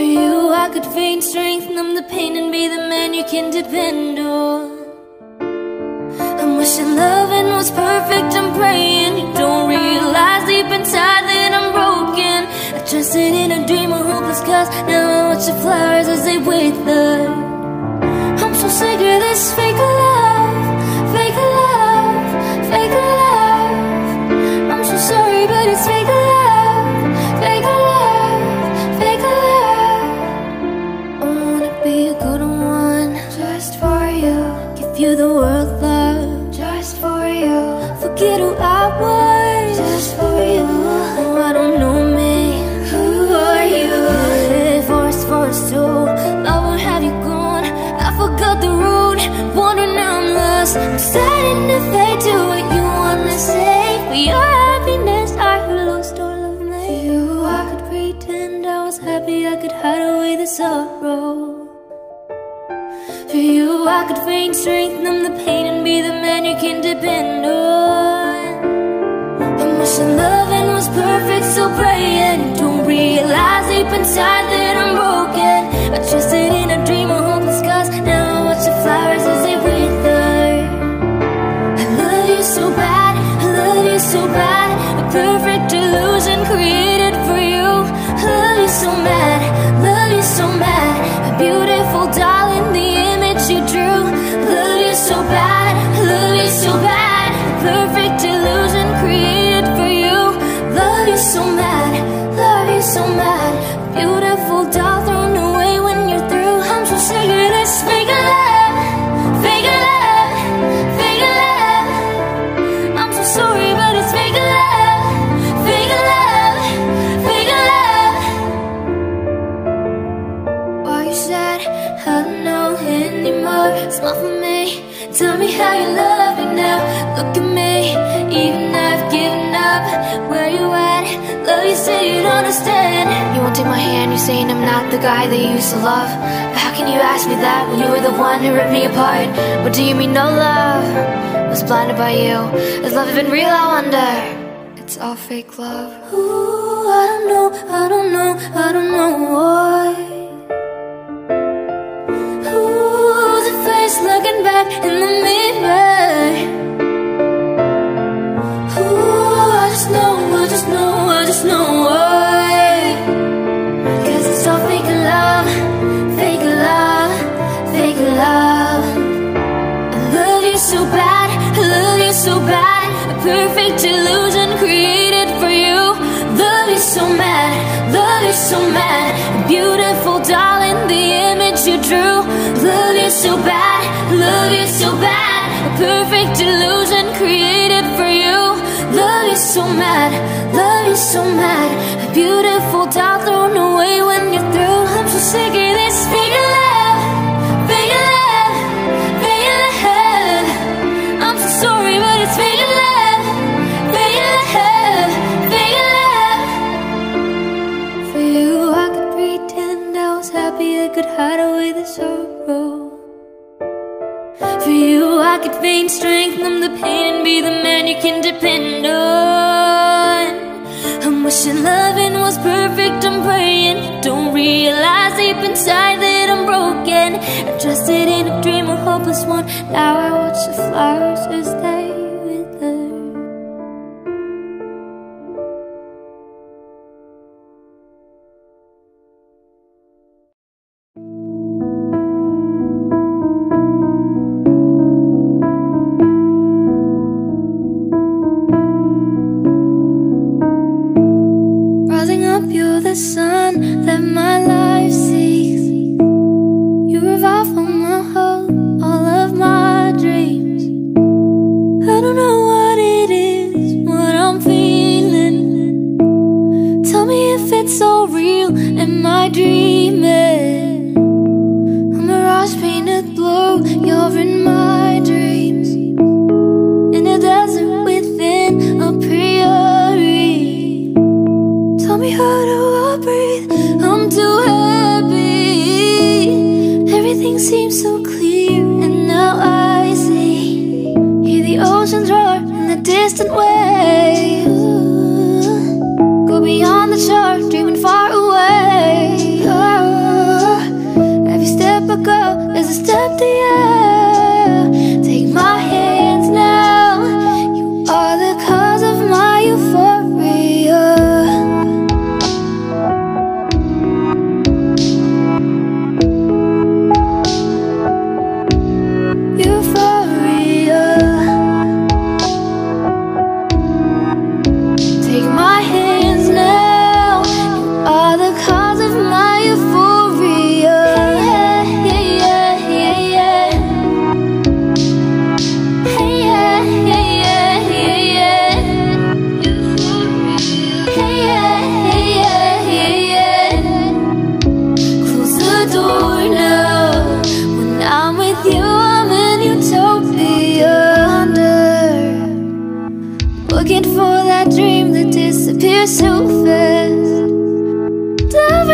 you I could feign strength, numb the pain, and be the man you can depend on. I'm wishing loving was perfect, I'm praying you don't realize deep inside that I'm broken. I trusted in a dream of hopeless cause now I watch the flowers as they wither. I'm so sick of this fake love, fake love, fake love. I'm so sorry but it's fake love, fake love, fake love. I wanna be a good one, just for you. Give you the world, love, just for you. Forget who I was, just for you. Oh, I don't know me, who are you? Yeah, forest too. Love, where have you gone? I forgot the road, wondering now I'm lost. I'm starting to fade to what you wanna say. For your happiness, I lost all of me. For you, I could pretend I was happy, I could hide away the sorrow. For you, I could feign strength, numb the pain, and be the man you can depend on. I'm wishing loving was perfect, so praying you don't realize deep inside that I'm broken. I trusted in a dream of hopeless cause now I watch the flowers as they wither. I love you so bad, I love you so bad. A perfect illusion created for you. I love you so mad, love you so mad. A beautiful doll in the image you drew. Love you so bad, love you so bad. A perfect illusion created for you. Love you so mad, love you so mad. A beautiful doll thrown away when you're through. I'm so sick of this fake love, fake love, fake love. I'm so sorry but it's fake love, fake love, fake love. Why you sad? I don't know anymore. Smile for me, tell me how you love me now. Look at me, even I've given up. Where you at? Love you say you don't understand. You won't take my hand, you're saying I'm not the guy that you used to love. But how can you ask me that when you were the one who ripped me apart? What do you mean no love? I was blinded by you. Is love even real, I wonder? It's all fake love. Ooh, I don't know, I don't know, I don't know why. Ooh, the face looking back in the mirror. Ooh, I just know, I just know, I just know why. Cause it's all fake love, fake love, fake love. I love you so bad, I love you so bad. A perfect illusion created for you. Love you so mad, love you so mad. A beautiful doll in the image you drew. Love you so bad, love you so bad. A perfect illusion created for you. Love you so mad, love you so mad. A beautiful doll thrown away when you're through. I'm so sick of this fake love, fake love, fake love. I'm so sorry but it's fake love, fake love, fake love. For you I could pretend I was happy, I could hide away the sorrow. For you I could feign strength, numb the pain, and be the man you can depend on. I'm wishing loving was perfect, I'm praying you don't realize deep inside that I'm broken. I trusted in a dream, a hopeless one. Now I watch the flowers as they wither. Rising up, you're the sun that my life seeks. You revive all my hope, all of my dreams. I don't know what it is, what I'm feeling. Tell me if it's so real, am I dreaming? A mirage painted blue, you're in my dreams. In a desert within a prairie. Tell me how do I breathe, I'm too happy. Everything seems so clear and now I see. Hear the oceans roar in the distant waves. Go beyond the shore, dreaming far away. Oh.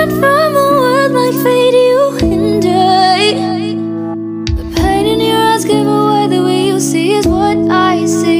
hide from the world like fate you and I. The pain in your eyes give away the way you see is what I see.